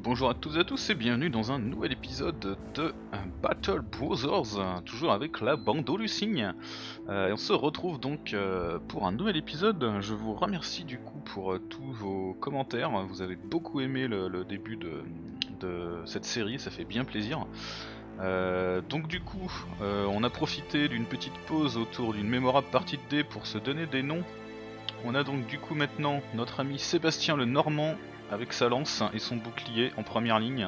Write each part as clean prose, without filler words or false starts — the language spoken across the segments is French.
Bonjour à toutes et à tous et bienvenue dans un nouvel épisode de Battle Brothers, toujours avec la bande du cygne. Et on se retrouve donc pour un nouvel épisode. Je vous remercie du coup pour tous vos commentaires. Vous avez beaucoup aimé le début de cette série, ça fait bien plaisir. Donc du coup, on a profité d'une petite pause autour d'une mémorable partie de dés pour se donner des noms. On a donc du coup maintenant notre ami Sébastien le Normand avec sa lance et son bouclier en première ligne.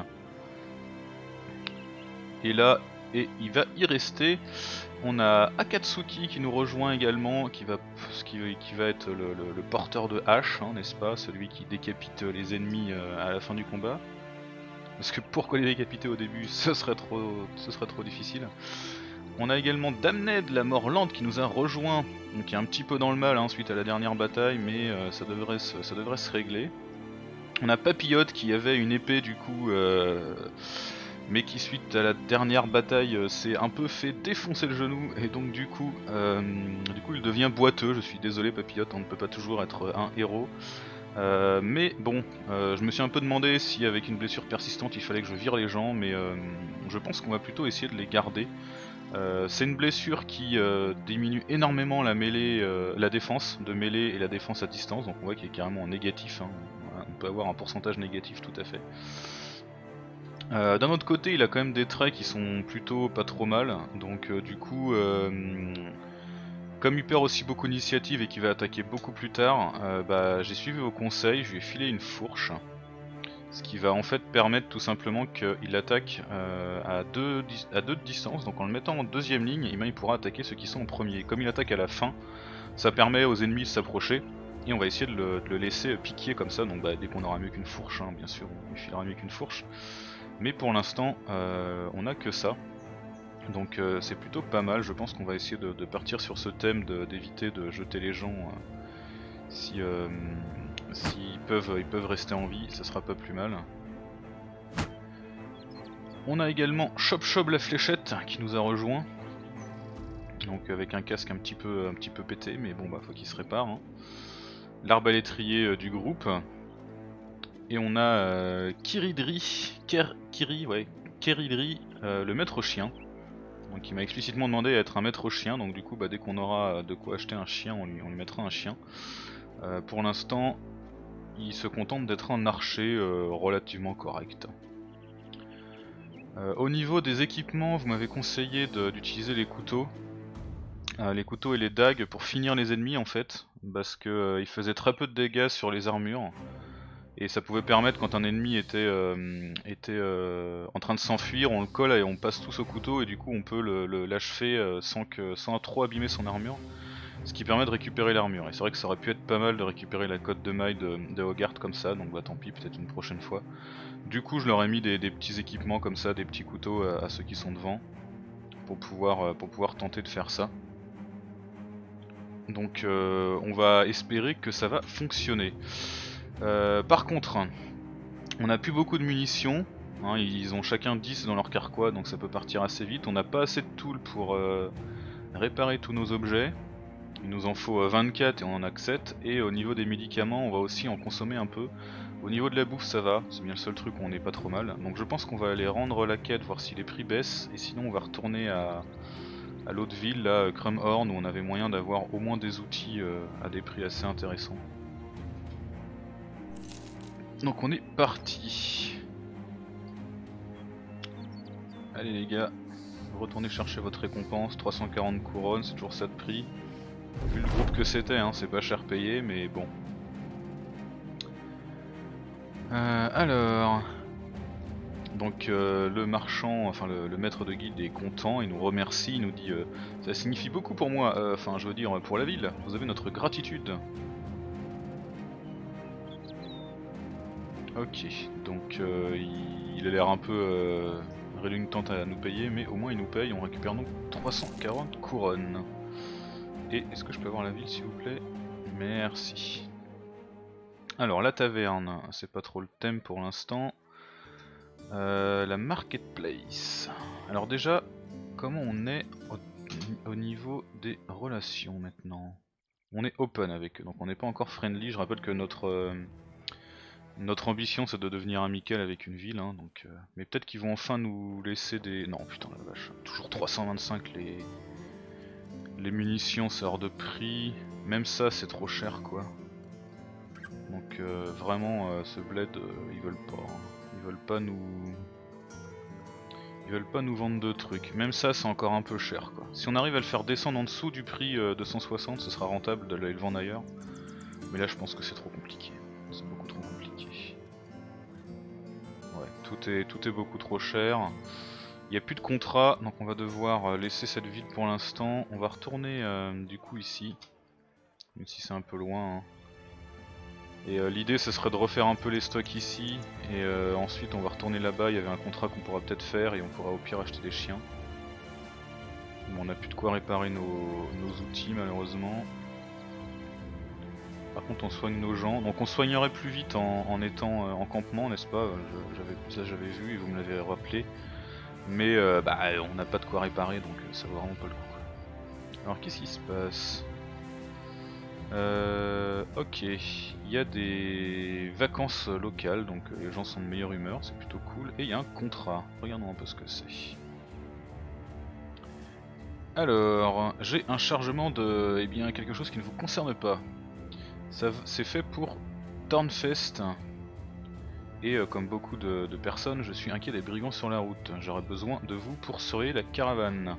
Et là, il va y rester. On a Akatsuki qui nous rejoint également, qui va être le porteur de hache, hein, n'est-ce pas, celui qui décapite les ennemis à la fin du combat. Parce que pourquoi les décapiter au début, ce serait trop difficile. On a également Damned, la mort lente, qui nous a rejoint, donc qui est un petit peu dans le mal hein, suite à la dernière bataille, mais ça devrait se régler. On a Papillote qui avait une épée du coup, mais qui suite à la dernière bataille s'est un peu fait défoncer le genou, et donc du coup il devient boiteux. Je suis désolé Papillote, on ne peut pas toujours être un héros. Mais bon, je me suis un peu demandé si avec une blessure persistante il fallait que je vire les gens, mais je pense qu'on va plutôt essayer de les garder. C'est une blessure qui diminue énormément la mêlée, la défense de mêlée et la défense à distance, donc on voit qu'il est carrément en négatif, hein. On peut avoir un pourcentage négatif tout à fait. D'un autre côté, il a quand même des traits qui sont plutôt pas trop mal, donc du coup, comme il perd aussi beaucoup d'initiative et qu'il va attaquer beaucoup plus tard, j'ai suivi vos conseils, je lui ai filé une fourche. Ce qui va en fait permettre tout simplement qu'il attaque à 2 de distance, donc en le mettant en deuxième ligne, il pourra attaquer ceux qui sont en premier. Comme il attaque à la fin, ça permet aux ennemis de s'approcher, et on va essayer de le laisser piquer comme ça, donc dès qu'on aura mieux qu'une fourche, hein, bien sûr, on lui filera mieux qu'une fourche. Mais pour l'instant, on a que ça, donc c'est plutôt pas mal. Je pense qu'on va essayer de partir sur ce thème, d'éviter de jeter les gens si... S'ils peuvent rester en vie, ça sera pas plus mal. On a également Chop Chop la fléchette qui nous a rejoint. Donc avec un casque un petit peu pété, mais bon faut qu'il se répare. Hein. L'arbalétrier du groupe. Et on a Kiridri, Keridri, le maître chien. Donc il m'a explicitement demandé à être un maître chien, donc du coup dès qu'on aura de quoi acheter un chien, on lui mettra un chien. Pour l'instant, il se contente d'être un archer relativement correct. Au niveau des équipements, vous m'avez conseillé d'utiliser les couteaux. Les couteaux et les dagues pour finir les ennemis en fait, parce que ils faisaient très peu de dégâts sur les armures. Et ça pouvait permettre, quand un ennemi était en train de s'enfuir, on le colle et on passe tous au couteau, et du coup on peut l'achever sans trop abîmer son armure. Ce qui permet de récupérer l'armure. Et c'est vrai que ça aurait pu être pas mal de récupérer la cote de maille de Hogarth comme ça, donc tant pis, peut-être une prochaine fois. Du coup je leur ai mis des petits équipements comme ça, des petits couteaux à ceux qui sont devant, pour pouvoir tenter de faire ça. Donc on va espérer que ça va fonctionner. Par contre, on n'a plus beaucoup de munitions, hein, ils ont chacun 10 dans leur carquois, donc ça peut partir assez vite. On n'a pas assez de tools pour réparer tous nos objets. Il nous en faut 24 et on en a que 7. Et au niveau des médicaments, on va aussi en consommer un peu. Au niveau de la bouffe, ça va, c'est bien le seul truc où on n'est pas trop mal. Donc je pense qu'on va aller rendre la quête, voir si les prix baissent. Et sinon on va retourner à l'autre ville, là, Crumhorn, où on avait moyen d'avoir au moins des outils à des prix assez intéressants. Donc on est parti. Allez les gars, retournez chercher votre récompense, 340 couronnes, c'est toujours ça de prix. Vu le groupe que c'était, hein, c'est pas cher payé, mais bon. Alors... Donc le marchand, enfin le maître de guilde est content, il nous remercie, il nous dit ça signifie beaucoup pour moi, enfin je veux dire pour la ville, vous avez notre gratitude. Ok, donc il a l'air un peu reluctant à nous payer, mais au moins il nous paye, on récupère donc 340 couronnes. Et est-ce que je peux avoir la ville s'il vous plaît? Merci. Alors la taverne, c'est pas trop le thème pour l'instant. La marketplace. Alors déjà, comment on est au niveau des relations maintenant? On est open avec eux, donc on n'est pas encore friendly. Je rappelle que Notre ambition c'est de devenir amical avec une ville, hein, donc, mais peut-être qu'ils vont enfin nous laisser des... Non putain la vache, toujours 325 les munitions, c'est hors de prix, même ça c'est trop cher quoi. Donc vraiment ce bled ils veulent pas, hein. Ils veulent pas nous vendre de trucs, même ça c'est encore un peu cher quoi. Si on arrive à le faire descendre en dessous du prix de 160, ce sera rentable d'aller le vendre ailleurs. Mais là je pense que c'est trop compliqué, c'est beaucoup trop compliqué. Ouais, tout est beaucoup trop cher. Il n'y a plus de contrat, donc on va devoir laisser cette ville pour l'instant. On va retourner du coup ici, même si c'est un peu loin, hein. Et l'idée ce serait de refaire un peu les stocks ici, et ensuite on va retourner là-bas, il y avait un contrat qu'on pourra peut-être faire, et on pourra au pire acheter des chiens. Bon, on n'a plus de quoi réparer nos outils malheureusement. Par contre on soigne nos gens, donc on soignerait plus vite en étant en campement, n'est-ce pas? Ça j'avais vu et vous me l'avez rappelé. Mais bah on n'a pas de quoi réparer, donc ça vaut vraiment pas le coup. Alors qu'est-ce qui se passe? Ok, il y a des vacances locales, donc les gens sont de meilleure humeur, c'est plutôt cool. Et il y a un contrat, regardons un peu ce que c'est. Alors, j'ai un chargement de... eh bien, quelque chose qui ne vous concerne pas. C'est fait pour Tornfest. Et comme beaucoup de personnes, je suis inquiet des brigands sur la route. J'aurais besoin de vous pour surveiller la caravane.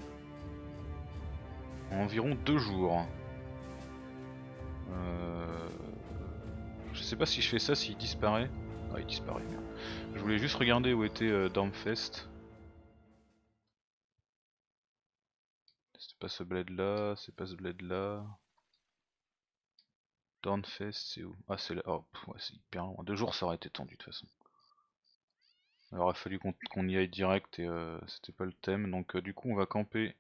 En environ 2 jours. Je sais pas si je fais ça, s'il disparaît. Ah, il disparaît, merde. Je voulais juste regarder où était Dormfest. C'est pas ce bled là, c'est pas ce bled là. Dornfest, c'est où? Ah, c'est là. Oh, ouais, c'est hyper loin. 2 jours, ça aurait été tendu de toute façon. Il aurait fallu qu'on y aille direct et c'était pas le thème. Donc, du coup, on va camper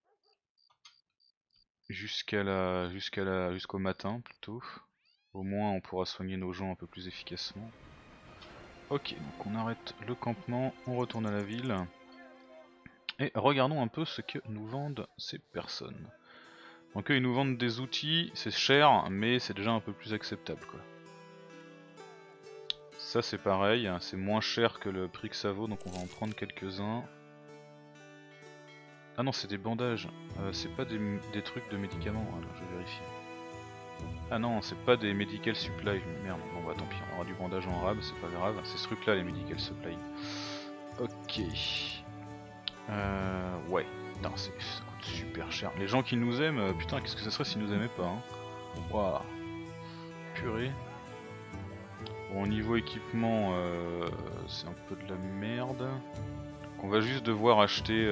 jusqu'au matin plutôt. Au moins, on pourra soigner nos gens un peu plus efficacement. Ok, donc on arrête le campement, on retourne à la ville. Et regardons un peu ce que nous vendent ces personnes. Donc eux ils nous vendent des outils, c'est cher mais c'est déjà un peu plus acceptable quoi. Ça c'est pareil, hein, c'est moins cher que le prix que ça vaut, donc on va en prendre quelques-uns. Ah non c'est des bandages, c'est pas des trucs de médicaments, alors je vais vérifier. Ah non c'est pas des medical supplies, merde, bon bah tant pis, on aura du bandage en rab, c'est pas grave, c'est ce truc là les medical supplies. Ok. Ouais, non, ça coûte super cher. Les gens qui nous aiment, putain, qu'est-ce que ça serait s'ils nous aimaient pas, hein. Waouh. Purée. Bon, au niveau équipement, c'est un peu de la merde. Donc on va juste devoir acheter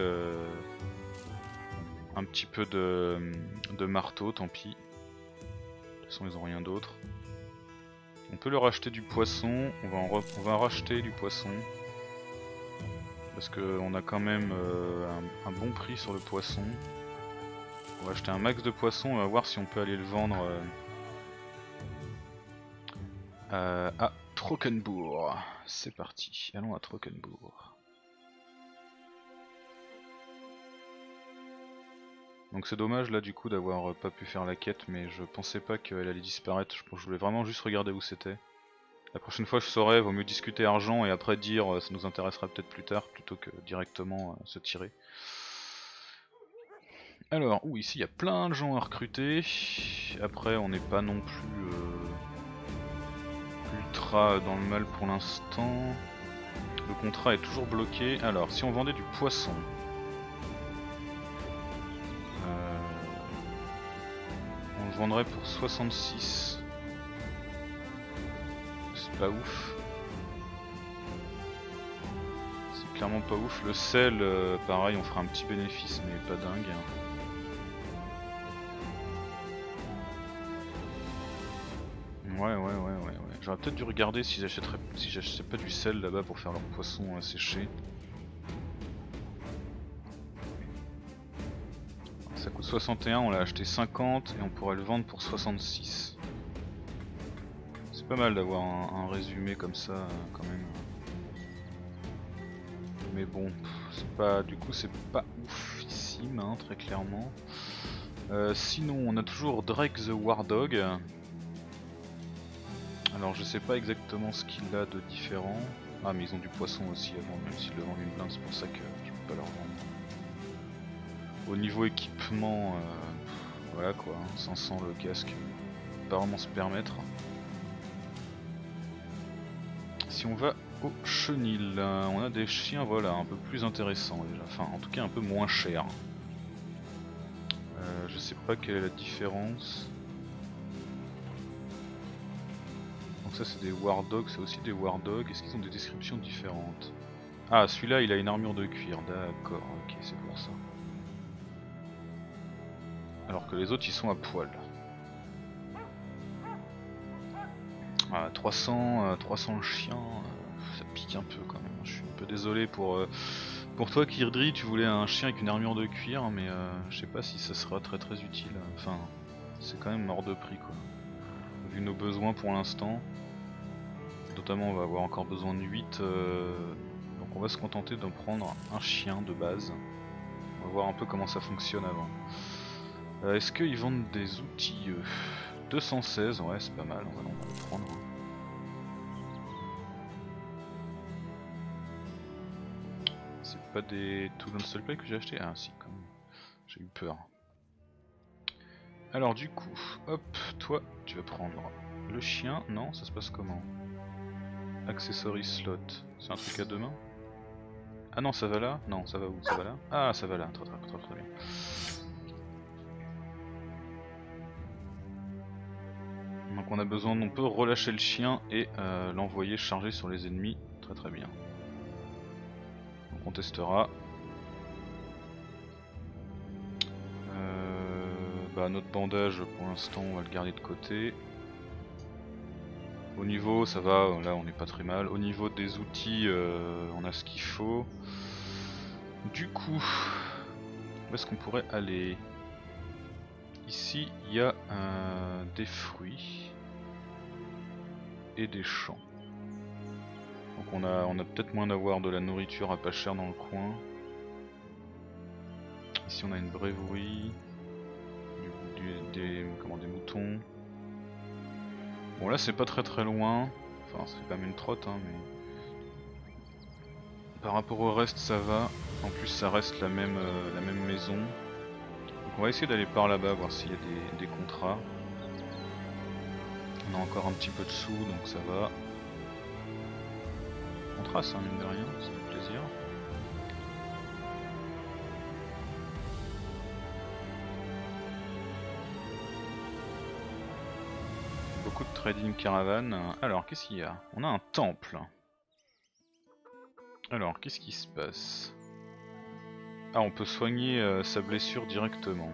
un petit peu de marteau, tant pis. De toute façon, ils ont rien d'autre. On peut leur acheter du poisson, on va en racheter du poisson. Parce qu'on a quand même un bon prix sur le poisson. On va acheter un max de poissons, on va voir si on peut aller le vendre à Trockenbourg. C'est parti, allons à Trockenbourg. Donc c'est dommage là du coup d'avoir pas pu faire la quête, mais je pensais pas qu'elle allait disparaître. Je voulais vraiment juste regarder où c'était. La prochaine fois je saurai, vaut mieux discuter argent et après dire ça nous intéressera peut-être plus tard plutôt que directement se tirer. Alors, ici il y a plein de gens à recruter. Après on n'est pas non plus ultra dans le mal pour l'instant. Le contrat est toujours bloqué. Alors, si on vendait du poisson, on le vendrait pour 66. C'est pas ouf. C'est clairement pas ouf. Le sel, pareil, on fera un petit bénéfice, mais pas dingue. Ouais. J'aurais peut-être dû regarder si j'achetais pas du sel là-bas pour faire leur poisson séché. Ça coûte 61, on l'a acheté 50 et on pourrait le vendre pour 66. C'est pas mal d'avoir un résumé comme ça quand même. Mais bon, c'est pas, du coup c'est pas oufissime hein, très clairement. Sinon on a toujours Drake the War Dog. Alors je sais pas exactement ce qu'il a de différent. Ah mais ils ont du poisson aussi avant, même s'ils le vendent une blinde, c'est pour ça que je peux pas leur vendre. Au niveau équipement, voilà quoi, hein, 500 le casque, pas vraiment se permettre. Si on va au chenil, on a des chiens voilà, un peu plus intéressants déjà, enfin en tout cas un peu moins chers. Je sais pas quelle est la différence. Donc ça c'est des War Dogs, c'est aussi des War Dogs, est-ce qu'ils ont des descriptions différentes? Ah celui-là il a une armure de cuir, d'accord, ok c'est pour ça. Alors que les autres ils sont à poil. Ah, 300 chiens, ça pique un peu quand même, je suis un peu désolé pour toi Kirdri, tu voulais un chien avec une armure de cuir mais je sais pas si ça sera très utile, enfin c'est quand même hors de prix quoi. Vu nos besoins pour l'instant, notamment on va avoir encore besoin de 8, donc on va se contenter d'en prendre un chien de base. On va voir un peu comment ça fonctionne avant. Est-ce qu'ils vendent des outils 216, ouais c'est pas mal, on va en prendre. C'est pas des Tool and Supply que j'ai acheté? Ah si quand même, j'ai eu peur. Alors du coup, hop, toi tu vas prendre le chien, non ça se passe comment? Accessory slot, c'est un truc à deux mains? Ah non ça va là? Non ça va où? Ça va là? Ah ça va là, très bien. Donc on a besoin, on peut relâcher le chien et l'envoyer charger sur les ennemis, très bien. Donc on testera. Bah notre bandage pour l'instant on va le garder de côté. Au niveau ça va, là on n'est pas très mal. Au niveau des outils on a ce qu'il faut. Du coup, où est-ce qu'on pourrait aller? Ici il y a des fruits et des champs. Donc on a peut-être moins d'avoir de la nourriture à pas cher dans le coin. Ici on a une brèverie, des moutons. Bon là c'est pas très loin, enfin c'est quand même une trotte hein, mais par rapport au reste ça va. En plus ça reste la même maison. Donc on va essayer d'aller par là-bas voir s'il y a des contrats. On a encore un petit peu de sous donc ça va. On trace hein, mine de rien, ça fait plaisir. Beaucoup de trading caravane. Alors qu'est-ce qu'il y a? On a un temple. Alors qu'est-ce qui se passe? Ah on peut soigner sa blessure directement.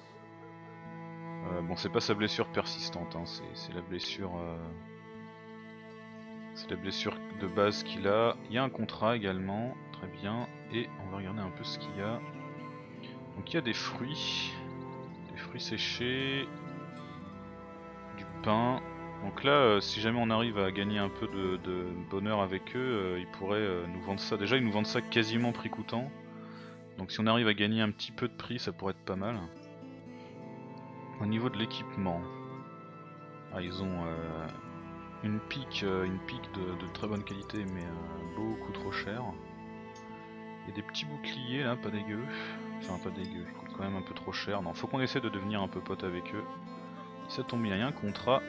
Bon c'est pas sa blessure persistante, hein, c'est la blessure c'est la blessure de base qu'il a. Il y a un contrat également, très bien, et on va regarder un peu ce qu'il y a. Donc il y a des fruits séchés, du pain. Donc là si jamais on arrive à gagner un peu de bonheur avec eux, ils pourraient nous vendre ça. Déjà ils nous vendent ça quasiment prix coûtant. Donc si on arrive à gagner un petit peu de prix ça pourrait être pas mal. Au niveau de l'équipement, ah, ils ont une pique de très bonne qualité mais beaucoup trop cher. Il y a des petits boucliers là, pas dégueu. Enfin pas dégueu, ils coûtent quand même un peu trop cher. Non, faut qu'on essaie de devenir un peu pote avec eux. Ça tombe bien, il y a un contrat.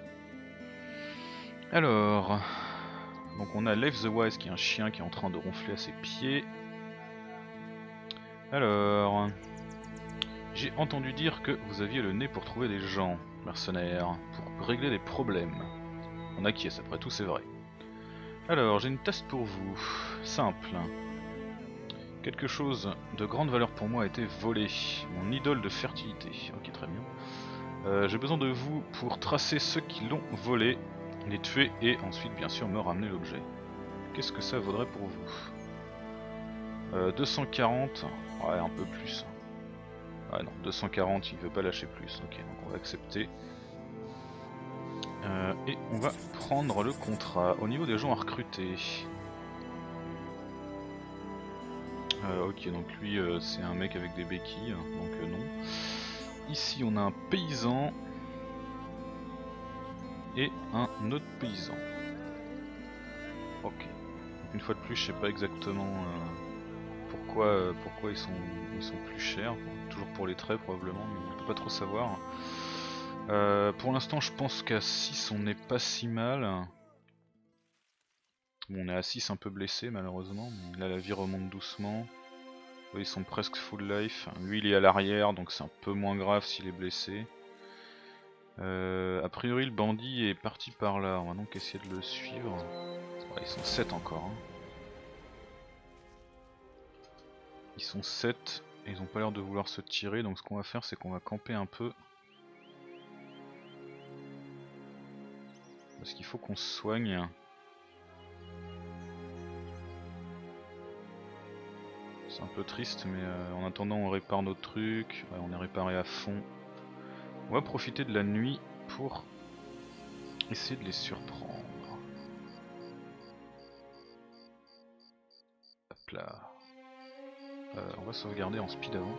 Alors, donc on a Leif the Wise qui est un chien qui est en train de ronfler à ses pieds. Alors, j'ai entendu dire que vous aviez le nez pour trouver des gens, mercenaires, pour régler des problèmes. On acquiesce, après tout c'est vrai. Alors, j'ai une test pour vous, simple. Quelque chose de grande valeur pour moi a été volé, mon idole de fertilité. Ok, très bien. J'ai besoin de vous pour tracer ceux qui l'ont volé, les tuer et ensuite bien sûr me ramener l'objet. Qu'est-ce que ça vaudrait pour vous? 240, ouais un peu plus. Ah non, 240, il veut pas lâcher plus, ok donc on va accepter. Et on va prendre le contrat. Au niveau des gens à recruter. Ok donc lui c'est un mec avec des béquilles, donc non. Ici on a un paysan. et un autre paysan. Ok. Donc une fois de plus, je sais pas exactement pourquoi ils sont plus chers. Toujours pour les traits probablement, mais on peut pas trop savoir. Pour l'instant, je pense qu'à 6 on n'est pas si mal. Bon, on est à 6 un peu blessé malheureusement, mais là la vie remonte doucement. Ils sont presque full life. Lui il est à l'arrière donc c'est un peu moins grave s'il est blessé. A priori le bandit est parti par là, on va donc essayer de le suivre. Ouais, ils sont 7 encore. Hein. Ils sont 7 et ils ont pas l'air de vouloir se tirer, donc ce qu'on va faire c'est qu'on va camper un peu. Parce qu'il faut qu'on se soigne. C'est un peu triste mais en attendant on répare nos trucs, ouais, on est réparé à fond. On va profiter de la nuit pour essayer de les surprendre. Hop là. On va sauvegarder en speed avant.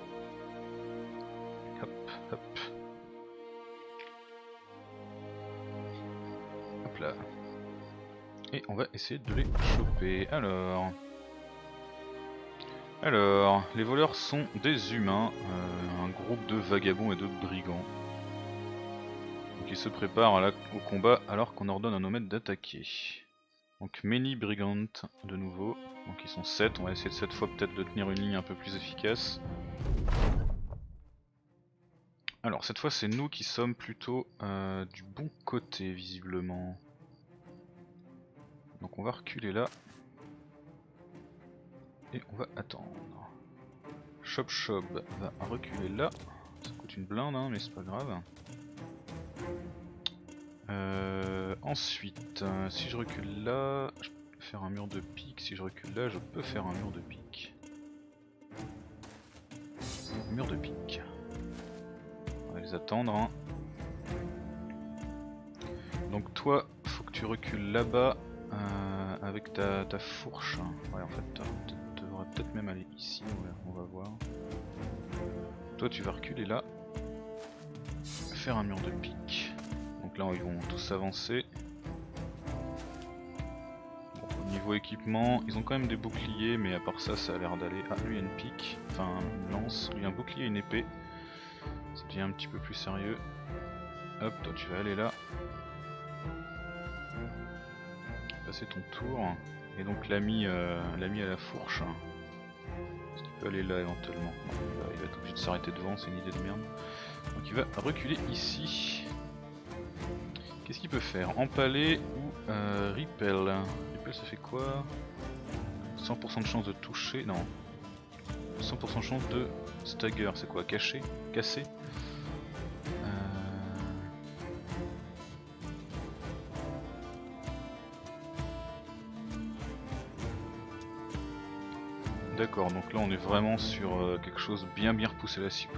Hop, hop. Hop là. Et on va essayer de les choper. Alors, les voleurs sont des humains, un groupe de vagabonds et de brigands. Donc ils se préparent au combat alors qu'on ordonne à nos maîtres d'attaquer. Donc Many Brigands de nouveau, donc ils sont 7, on va essayer de cette fois peut-être de tenir une ligne un peu plus efficace. Alors cette fois c'est nous qui sommes plutôt du bon côté visiblement. Donc on va reculer là. Et on va attendre. Chop Chop va reculer là. Ça coûte une blinde hein, mais c'est pas grave. Ensuite, si je recule là, je peux faire un mur de pique. Si je recule là, je peux faire un mur de pique. Mur de pique. On va les attendre. Hein. Donc toi, faut que tu recules là-bas avec ta fourche. Ouais, en fait, tu devrais peut-être même aller ici. On va voir. Toi, tu vas reculer là. Faire un mur de pique. Donc là, ils vont tous avancer. Bon, au niveau équipement, ils ont quand même des boucliers, mais à part ça, ça a l'air d'aller. Ah, lui, il a une pique, enfin une lance. Lui, un bouclier et une épée. Ça devient un petit peu plus sérieux. Hop, toi, tu vas aller là. Passer ton tour. Et donc, l'ami à la fourche. Est-ce qu'il peut aller là éventuellement? Non, il va être obligé de s'arrêter devant, c'est une idée de merde. Donc, il va reculer ici. Qu'est-ce qu'il peut faire? Empaler ou repel? Repel ça fait quoi? 100% de chance de toucher, non. 100% de chance de stagger, c'est quoi? Cacher? Casser? D'accord, donc là on est vraiment sur quelque chose bien repoussé la cible.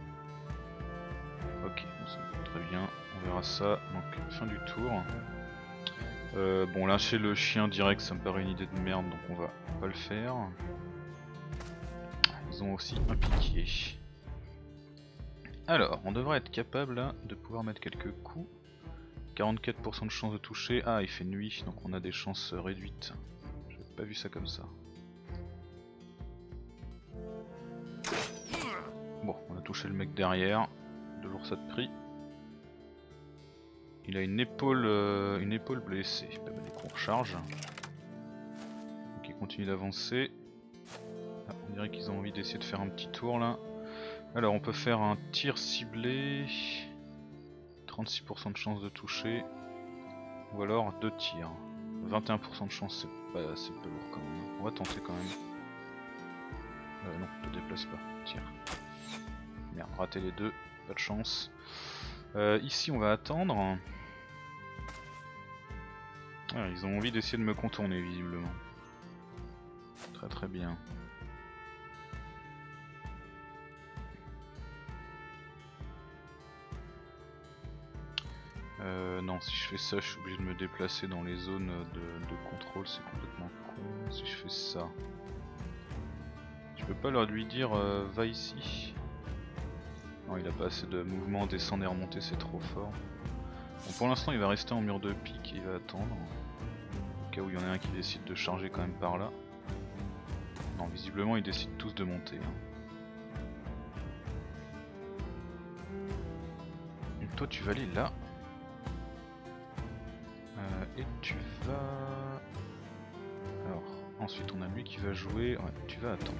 Ok, très bien, on verra ça. Donc fin du tour. Bon, lâcher le chien direct, ça me paraît une idée de merde, donc on va pas le faire. Ils ont aussi un piquier. Alors, on devrait être capable là, de pouvoir mettre quelques coups. 44% de chance de toucher. Ah, il fait nuit, donc on a des chances réduites. J'avais pas vu ça comme ça. Bon, on a touché le mec derrière. 2 jours ça de prix. Il a une épaule blessée. Bah, on recharge. Donc il continue d'avancer. Ah, on dirait qu'ils ont envie d'essayer de faire un petit tour là. Alors on peut faire un tir ciblé. 36% de chance de toucher. Ou alors 2 tirs. 21% de chance, c'est pas lourd quand même. On va tenter quand même. Non, te déplace pas. Tire. Merde, raté les deux. Pas de chance. Ici on va attendre. Ah, ils ont envie d'essayer de me contourner visiblement. Très bien. Non, si je fais ça, je suis obligé de me déplacer dans les zones de contrôle, c'est complètement con. Si je fais ça, je peux pas leur lui dire va ici. Non, il a pas assez de mouvement, descendre et remonter, c'est trop fort. Bon, pour l'instant il va rester en mur de pique et il va attendre. Au cas où il y en a un qui décide de charger quand même par là. Non, visiblement ils décident tous de monter. Hein. Donc toi tu vas aller là. Et tu vas... Alors, ensuite on a lui qui va jouer. Ouais, tu vas attendre.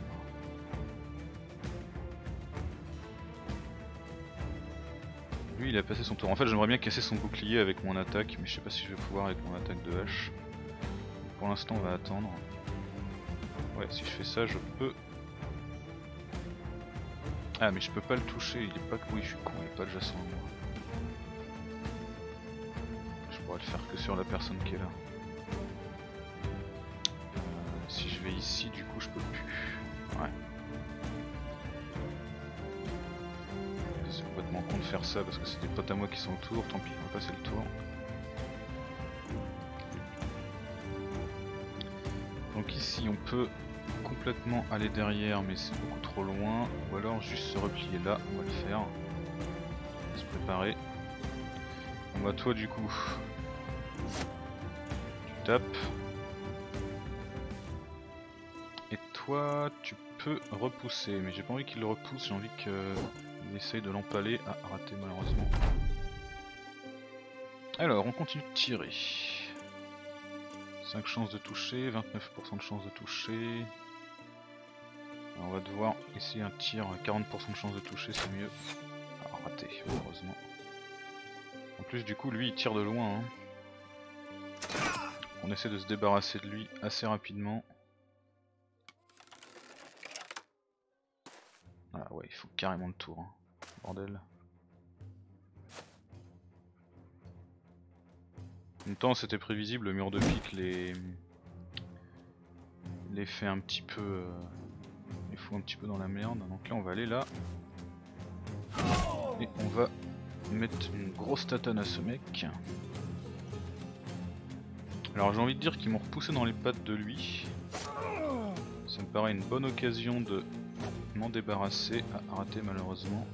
Lui il a passé son tour. En fait j'aimerais bien casser son bouclier avec mon attaque, mais je sais pas si je vais pouvoir avec mon attaque de hache. Pour l'instant on va attendre. Ouais, si je fais ça je peux... Ah mais je peux pas le toucher, il est pas... Oui je suis con, il est pas déjà sur moi. Je pourrais le faire que sur la personne qui est là. Si je vais ici du coup je peux plus. Ouais. C'est complètement con de faire ça parce que c'est des potes à moi qui sont autour, tant pis, on va passer le tour. Donc ici on peut complètement aller derrière mais c'est beaucoup trop loin, ou alors juste se replier là, on va le faire. On va se préparer. On va toi du coup, tu tapes. Et toi tu peux repousser, mais j'ai pas envie qu'il le repousse, j'ai envie qu'il essaye de l'empaler. Ah, raté malheureusement. Alors on continue de tirer. 5 chances de toucher, 29% de chances de toucher. Alors on va devoir essayer un tir à 40% de chances de toucher, c'est mieux. Ah, raté malheureusement. En plus du coup lui il tire de loin. Hein. On essaie de se débarrasser de lui assez rapidement. Ah ouais, il faut carrément le tour, hein. Bordel. En même temps c'était prévisible, le mur de pique les fait un petit peu... les fout un petit peu dans la merde. Donc là on va aller là. Et on va mettre une grosse tatane à ce mec. Alors j'ai envie de dire qu'ils m'ont repoussé dans les pattes de lui. Ça me paraît une bonne occasion de m'en débarrasser. Ah, raté malheureusement.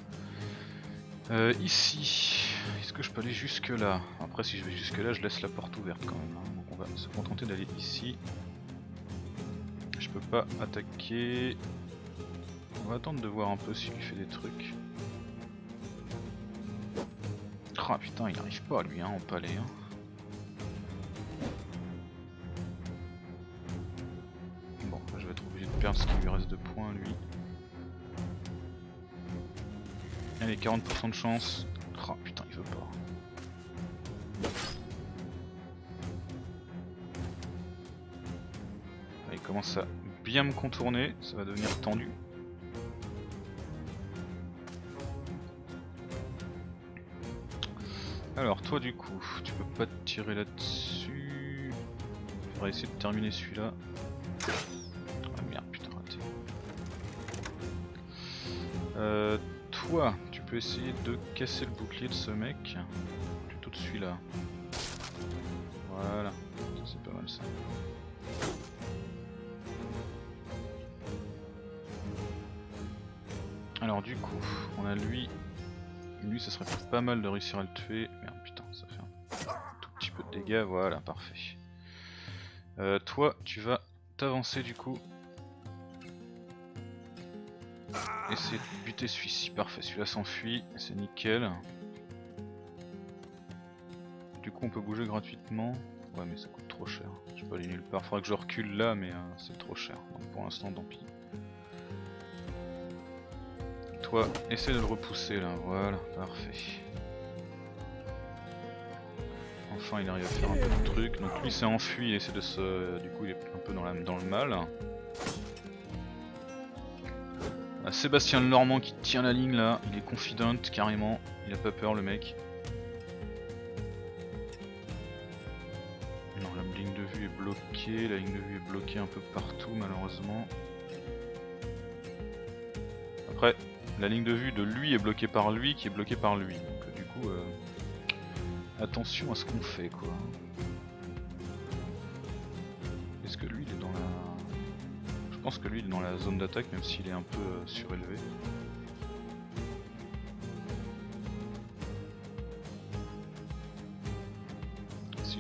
Ici, est-ce que je peux aller jusque là? Après si je vais jusque là je laisse la porte ouverte quand même. Hein. Donc on va se contenter d'aller ici. Je peux pas attaquer. On va attendre de voir un peu s'il lui fait des trucs. Ah putain il arrive pas lui hein, en palais. Hein. Bon je vais être obligé de perdre ce qu'il lui reste de points lui. Allez 40% de chance. Ah putain il veut pas. Là, il commence à bien me contourner, ça va devenir tendu. Alors toi du coup, tu peux pas te tirer là-dessus. On va essayer de terminer celui-là. Ah merde putain raté. Toi, tu peux essayer de casser le bouclier de ce mec. Plutôt de celui-là. Voilà, c'est pas mal ça. Alors du coup, on a lui. Lui ça serait pas mal de réussir à le tuer. Merde putain, ça fait un tout petit peu de dégâts, voilà, parfait. Toi, tu vas t'avancer du coup. Essayer de buter celui-ci, parfait, celui-là s'enfuit, c'est nickel. Du coup on peut bouger gratuitement. Ouais mais ça coûte trop cher, je peux aller nulle part, faudrait que je recule là mais c'est trop cher. Donc pour l'instant tant pis. Toi, essaie de le repousser là, voilà, parfait. Enfin il arrive à faire un peu de truc, donc lui s'est enfui, il essaie de se... du coup il est un peu dans le mal. Sébastien Lenormand qui tient la ligne là, il est confident carrément, il a pas peur le mec. Non la ligne de vue est bloquée, la ligne de vue est bloquée un peu partout malheureusement. Après la ligne de vue de lui est bloquée par lui qui est bloquée par lui, donc du coup attention à ce qu'on fait quoi. Est-ce que lui il est dans la... Je pense que lui il est dans la zone d'attaque même s'il est un peu surélevé.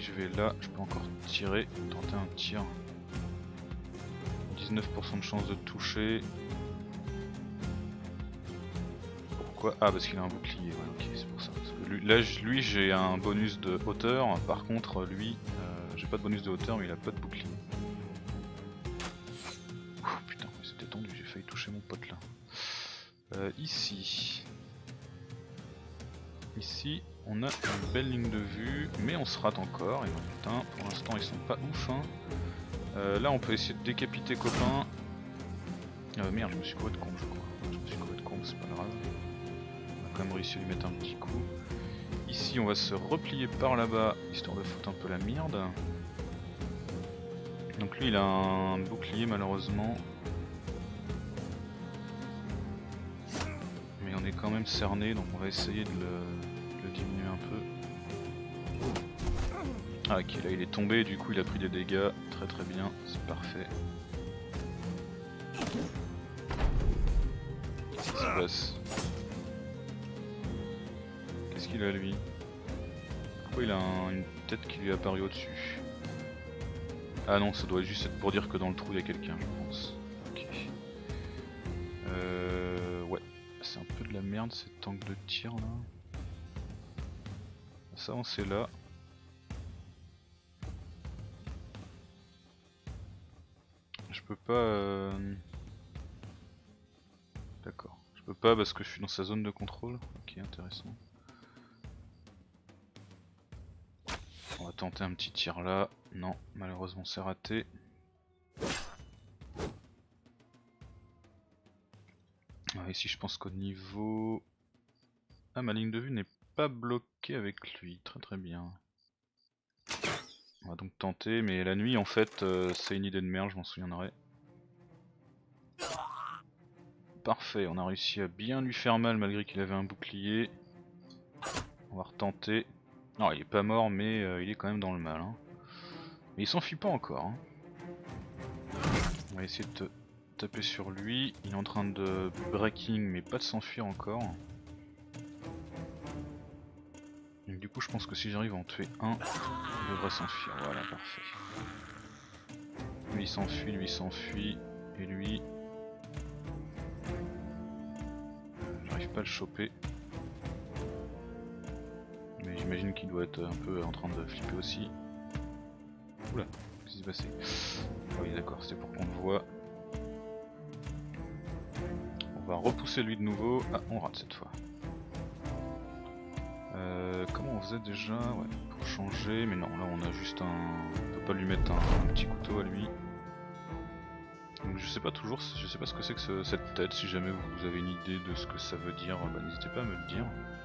je vais là, je peux encore tirer, tenter un tir. 19% de chance de toucher. Pourquoi? Ah, parce qu'il a un bouclier, ouais, ok, c'est pour ça. Parce que lui j'ai un bonus de hauteur, par contre lui, j'ai pas de bonus de hauteur mais il a pas de bouclier. Ouh, putain, c'était tendu, j'ai failli toucher mon pote là. Ici, on a une belle ligne de vue, mais on se rate encore. Et putain, pour l'instant ils sont pas ouf. Hein. Là on peut essayer de décapiter copain. Merde, je me suis couru de con, je crois. Je me suis couru de con, c'est pas grave. On a quand même réussi à lui mettre un petit coup. Ici on va se replier par là-bas, histoire de foutre un peu la merde. Donc lui il a un bouclier malheureusement. Mais on est quand même cerné, donc on va essayer de le diminuer un peu. Ah ok, là il est tombé, du coup il a pris des dégâts, très très bien, c'est parfait. Qu'est-ce qui se passe? Qu'est-ce qu'il a lui? Pourquoi il a une tête qui lui est apparue au-dessus? Ah non, ça doit juste être pour dire que dans le trou il y a quelqu'un, je pense. Ok. Ouais, c'est un peu de la merde cet angle de tir là. Ça on sait là. Je peux pas... D'accord. Je peux pas parce que je suis dans sa zone de contrôle. Ok, intéressant. On va tenter un petit tir là. Non, malheureusement c'est raté. Ici je pense qu'au niveau... Ah, ma ligne de vue n'est pas bloquée avec lui. Très très bien. On va donc tenter, mais la nuit en fait c'est une idée de merde, je m'en souviendrai. Parfait, on a réussi à bien lui faire mal malgré qu'il avait un bouclier. On va retenter. Non, il est pas mort mais il est quand même dans le mal. Hein. Mais il s'enfuit pas encore. Hein. On va essayer de taper sur lui. Il est en train de breaking mais pas de s'enfuir encore. Donc, du coup je pense que si j'arrive à en tuer un, il devrait s'enfuir. Voilà, parfait. Lui il s'enfuit, et lui... J'arrive pas à le choper. Mais j'imagine qu'il doit être un peu en train de flipper aussi. Oula, qu'est-ce qui s'est passé? Ah oui d'accord, c'était pour qu'on le voit. On va repousser lui de nouveau. Ah, on rate cette fois. Comment on faisait déjà? Ouais, pour changer, mais non, là on a juste un... On peut pas lui mettre un petit couteau à lui. Donc je sais pas toujours, je sais pas ce que c'est que cette tête, si jamais vous avez une idée de ce que ça veut dire, bah, n'hésitez pas à me le dire.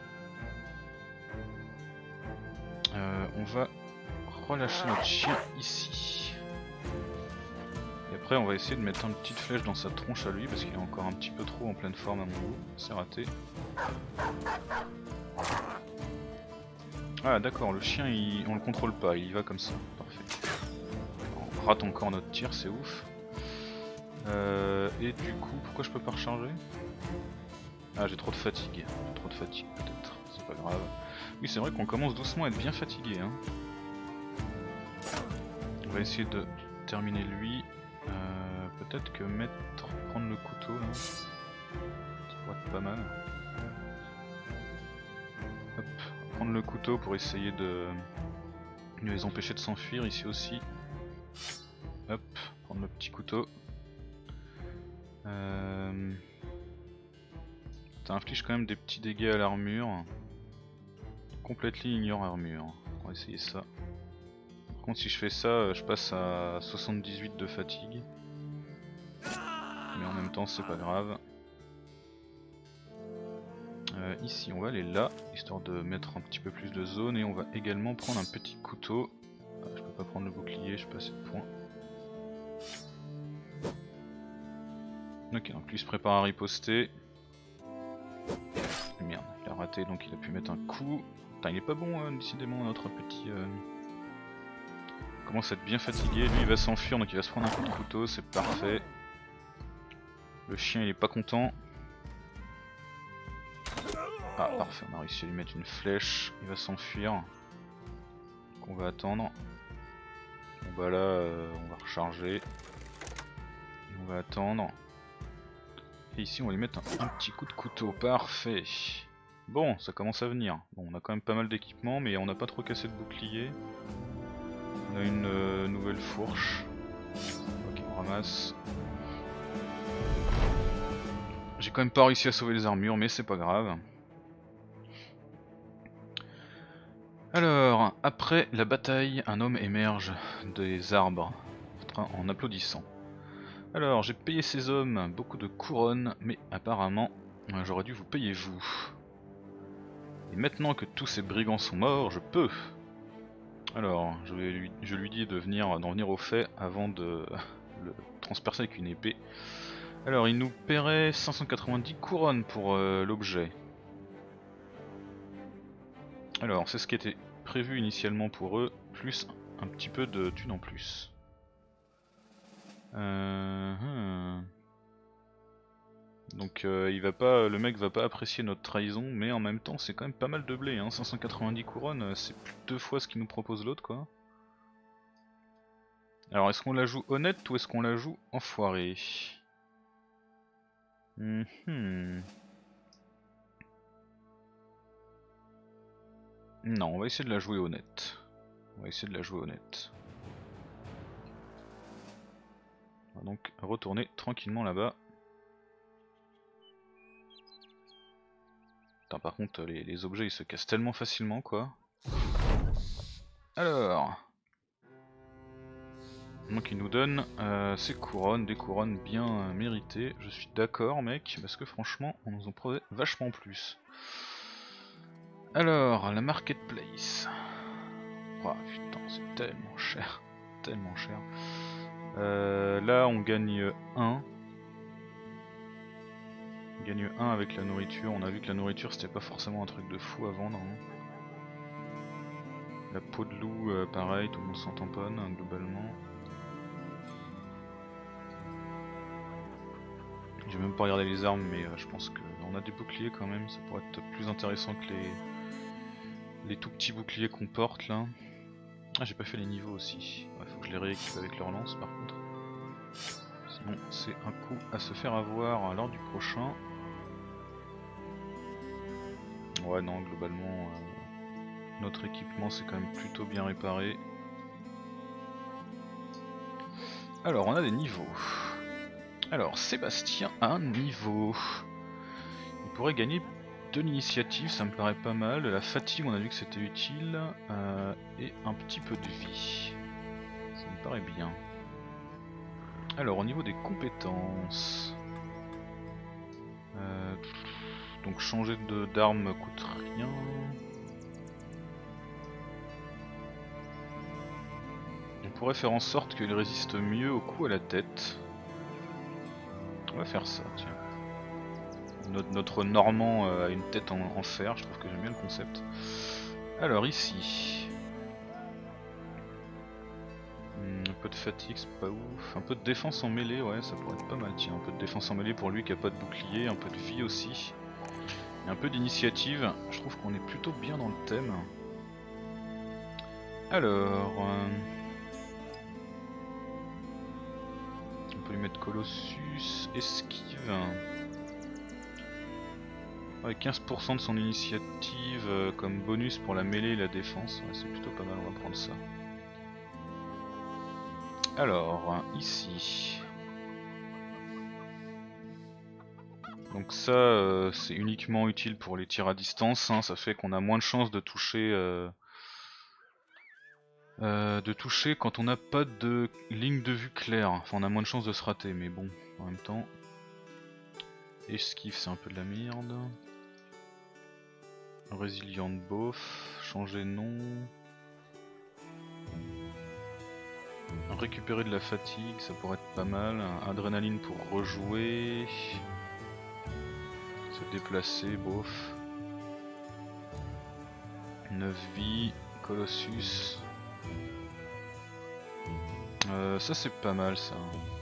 On va relâcher notre chien ici. Et après on va essayer de mettre une petite flèche dans sa tronche à lui parce qu'il est encore un petit peu trop en pleine forme à mon goût. C'est raté. Ah d'accord, le chien on le contrôle pas, il y va comme ça. Parfait. On rate encore notre tir, c'est ouf. Et du coup, pourquoi je peux pas recharger? Ah, j'ai trop de fatigue. J'ai trop de fatigue peut-être, c'est pas grave. Oui, c'est vrai qu'on commence doucement à être bien fatigué. Hein. On va essayer de terminer lui. Peut-être que prendre le couteau là, ça pourrait être pas mal. Hop, prendre le couteau pour essayer de les empêcher de s'enfuir ici aussi. Hop, prendre le petit couteau. Ça inflige quand même des petits dégâts à l'armure. Complètement ignore armure. On va essayer ça. Par contre si je fais ça, je passe à 78 de fatigue. Mais en même temps c'est pas grave. Ici on va aller là, histoire de mettre un petit peu plus de zone. Et on va également prendre un petit couteau. Ah, je peux pas prendre le bouclier, je pas assez de points. Ok, donc lui se prépare à riposter. Merde, il a raté donc il a pu mettre un coup. Putain, il est pas bon décidément notre petit... Il commence à être bien fatigué, lui il va s'enfuir donc il va se prendre un coup de couteau, c'est parfait. Le chien il est pas content. Ah parfait, on a réussi à lui mettre une flèche, il va s'enfuir. Donc on va attendre. Bon bah là on va recharger. Et on va attendre. Et ici on va lui mettre un petit coup de couteau, parfait. Bon, ça commence à venir. Bon, on a quand même pas mal d'équipements, mais on n'a pas trop cassé de bouclier. On a une nouvelle fourche. Ok, on ramasse. J'ai quand même pas réussi à sauver les armures, mais c'est pas grave. Alors, après la bataille, un homme émerge des arbres en applaudissant. Alors, j'ai payé ces hommes beaucoup de couronnes, mais apparemment, j'aurais dû vous payer vous. Et maintenant que tous ces brigands sont morts, je peux. Alors, je lui dis d'en venir au fait avant de le transpercer avec une épée. Alors, il nous paierait 590 couronnes pour l'objet. Alors, c'est ce qui était prévu initialement pour eux, plus un petit peu de thunes en plus. Donc le mec va pas apprécier notre trahison, mais en même temps c'est quand même pas mal de blé, hein. 590 couronnes, c'est plus de 2 fois ce qu'il nous propose l'autre quoi. Alors est-ce qu'on la joue honnête ou est-ce qu'on la joue enfoirée? Non, on va essayer de la jouer honnête. On va essayer de la jouer honnête. On va donc retourner tranquillement là-bas. Putain, par contre les objets ils se cassent tellement facilement quoi. Alors, donc il nous donne ces couronnes, des couronnes bien méritées. Je suis d'accord mec, parce que franchement on nous en prenait vachement plus. Alors, la marketplace. Oh putain, c'est tellement cher. Tellement cher. Là on gagne 1. On gagne 1 avec la nourriture. On a vu que la nourriture c'était pas forcément un truc de fou à vendre. Hein. La peau de loup, pareil, tout le monde s'en tamponne hein, globalement. J'ai même pas regardé les armes, mais je pense qu'on a des boucliers quand même. Ça pourrait être plus intéressant que les tout petits boucliers qu'on porte là. Ah, j'ai pas fait les niveaux aussi. Ouais, faut que je les rééquipe avec leur lance par contre. Sinon, c'est un coup à se faire avoir lors du prochain. Ouais, non, globalement, notre équipement c'est quand même plutôt bien réparé. Alors, on a des niveaux. Alors, Sébastien a un niveau. Il pourrait gagner de l'initiative, ça me paraît pas mal. La fatigue, on a vu que c'était utile. Et un petit peu de vie. Ça me paraît bien. Alors, au niveau des compétences... donc changer d'arme coûte rien. On pourrait faire en sorte qu'il résiste mieux au coup à la tête. On va faire ça, tiens. Notre Normand a une tête en fer, je trouve que j'aime bien le concept. Alors ici... un peu de fatigue, c'est pas ouf. Un peu de défense en mêlée, ouais, ça pourrait être pas mal, tiens. Un peu de défense en mêlée pour lui qui a pas de bouclier, un peu de vie aussi. Et un peu d'initiative, je trouve qu'on est plutôt bien dans le thème. Alors... on peut lui mettre Colossus, esquive... avec 15% de son initiative comme bonus pour la mêlée et la défense, ouais, c'est plutôt pas mal, on va prendre ça. Alors, ici... donc ça, c'est uniquement utile pour les tirs à distance, hein, ça fait qu'on a moins de chances de toucher quand on n'a pas de ligne de vue claire. Enfin, on a moins de chances de se rater, mais bon, en même temps... esquive, c'est un peu de la merde. Résilient bof, changer nom... récupérer de la fatigue, ça pourrait être pas mal. Adrénaline pour rejouer... se déplacer, bof. 9 vies, Colossus... ça c'est pas mal ça.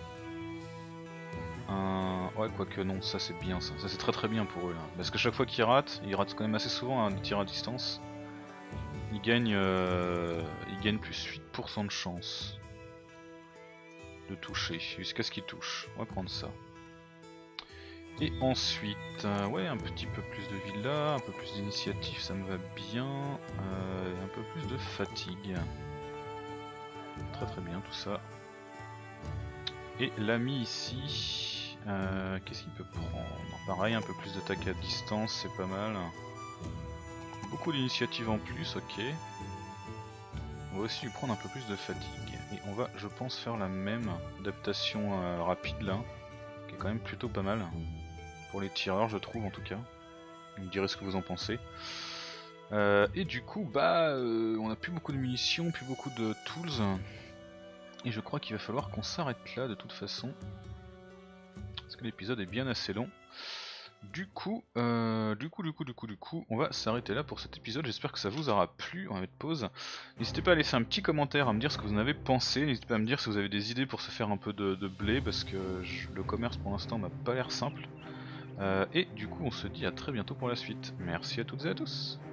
Ouais, quoique non, ça c'est bien ça. Ça c'est très très bien pour eux là. Parce que chaque fois qu'ils ratent, ils ratent quand même assez souvent un tir à distance. il gagne plus 8% de chance de toucher, jusqu'à ce qu'il touche. On va prendre ça. Et ensuite, ouais, un petit peu plus de villas, un peu plus d'initiative, ça me va bien. Un peu plus de fatigue. Très très bien tout ça. Et l'ami ici, qu'est-ce qu'il peut prendre? Pareil, un peu plus d'attaque à distance, c'est pas mal. Beaucoup d'initiative en plus, ok. On va aussi lui prendre un peu plus de fatigue. Et on va, je pense, faire la même adaptation rapide là, qui est quand même plutôt pas mal. Pour les tireurs, je trouve en tout cas. Vous me direz ce que vous en pensez. Et du coup, bah, on a plus beaucoup de munitions, plus beaucoup de tools. Et je crois qu'il va falloir qu'on s'arrête là de toute façon. Parce que l'épisode est bien assez long. Du coup, on va s'arrêter là pour cet épisode. J'espère que ça vous aura plu. On va mettre pause. N'hésitez pas à laisser un petit commentaire, à me dire ce que vous en avez pensé. N'hésitez pas à me dire si vous avez des idées pour se faire un peu de blé, parce que le commerce pour l'instant m'a pas l'air simple. Et du coup, on se dit à très bientôt pour la suite. Merci à toutes et à tous.